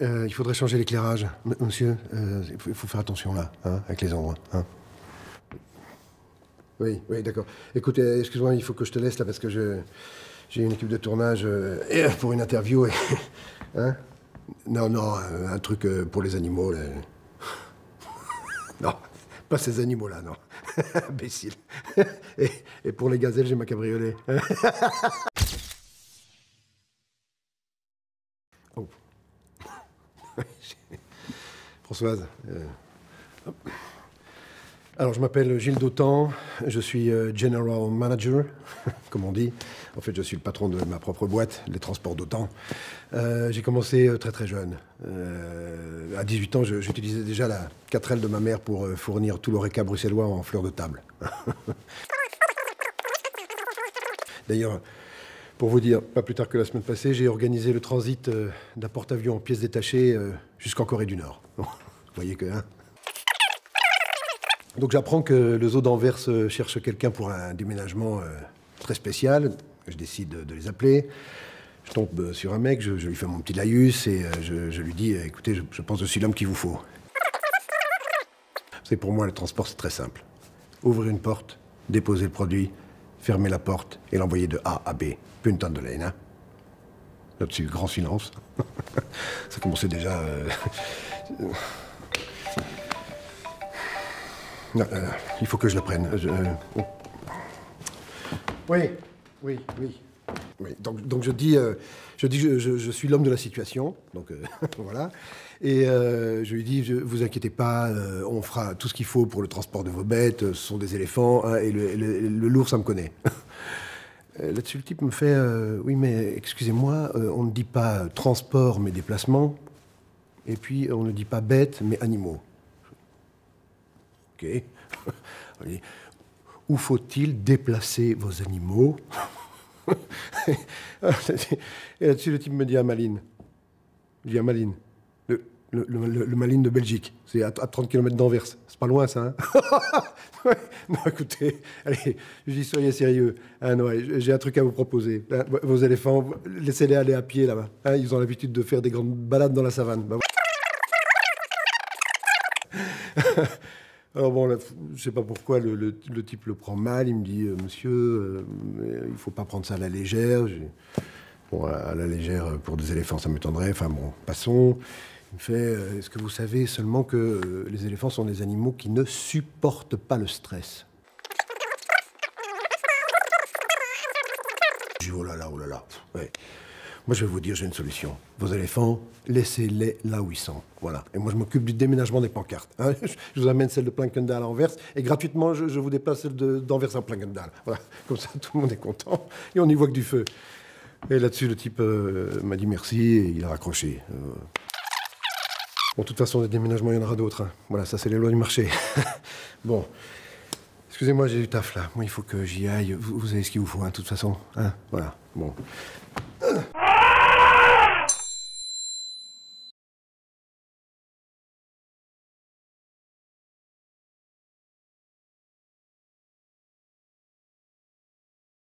il faudrait changer l'éclairage. Monsieur, il faut faire attention là, hein, avec les endroits. Hein. Oui, d'accord. Écoute, excuse-moi, il faut que je te laisse là parce que j'ai une équipe de tournage pour une interview. Hein? Non, un truc pour les animaux. Là. Non, pas ces animaux-là, non. Imbécile. Et pour les gazelles, j'ai ma cabriolet. Oh. Françoise. Alors, je m'appelle Gilles Dautan, je suis General Manager, comme on dit. En fait, je suis le patron de ma propre boîte, les transports d'Autan. J'ai commencé très jeune. À 18 ans, j'utilisais déjà la 4L de ma mère pour fournir tout l'oreca bruxellois en fleurs de table. D'ailleurs, pour vous dire, pas plus tard que la semaine passée, j'ai organisé le transit d'un porte-avions en pièces détachées jusqu'en Corée du Nord. Vous voyez que... Hein. Donc j'apprends que le zoo d'Anvers cherche quelqu'un pour un déménagement très spécial. Je décide de les appeler. Je tombe sur un mec, je lui fais mon petit laïus et je lui dis « Écoutez, je pense que je suis l'homme qu'il vous faut. » C'est pour moi, le transport, c'est très simple. Ouvrir une porte, déposer le produit, fermer la porte et l'envoyer de A à B. Punta de lane, hein. Là-dessus, grand silence. Ça commençait déjà... Non, il faut que je le prenne. Oui. Donc je dis je suis l'homme de la situation. Donc voilà. Et je lui dis, vous inquiétez pas, on fera tout ce qu'il faut pour le transport de vos bêtes. Ce sont des éléphants, hein, et le lourd, ça me connaît. Là-dessus, le type me fait, oui, mais excusez-moi, on ne dit pas transport, mais déplacement. Et puis, on ne dit pas bêtes, mais animaux. Ok. Où faut-il déplacer vos animaux? Et là-dessus, le type me dit Malines. Je dis Malines. Le Malines de Belgique. C'est à 30 km d'Anvers. C'est pas loin, ça, hein? Ouais. Non, écoutez, allez, je dis, soyez sérieux. Hein, non, j'ai un truc à vous proposer. Hein, vos éléphants, laissez-les aller à pied, là-bas. Hein, ils ont l'habitude de faire des grandes balades dans la savane. Bah, alors bon, là, je sais pas pourquoi le type le prend mal. Il me dit, monsieur, il faut pas prendre ça à la légère. Bon, à la légère, pour des éléphants, ça m'étonnerait. Enfin bon, passons. Il me fait, est-ce que vous savez seulement que les éléphants sont des animaux qui ne supportent pas le stress? Je dis, oh là là. Ouais. Moi, je vais vous dire, j'ai une solution. Vos éléphants, laissez-les là où ils sont. Voilà. Et moi, je m'occupe du déménagement des pancartes. Hein. Je vous amène celle de Plankendal à Anvers. Et gratuitement, je vous déplace celle d'Anvers à Plankendal. Voilà. Comme ça, tout le monde est content. Et on n'y voit que du feu. Et là-dessus, le type m'a dit merci et il a raccroché. Bon, de toute façon, des déménagements, il y en aura d'autres. Hein. Voilà, ça, c'est les lois du marché. Bon. Excusez-moi, j'ai du taf, là. Moi, il faut que j'y aille. Vous avez ce qu'il vous faut, hein, de toute façon. Hein, voilà. Bon.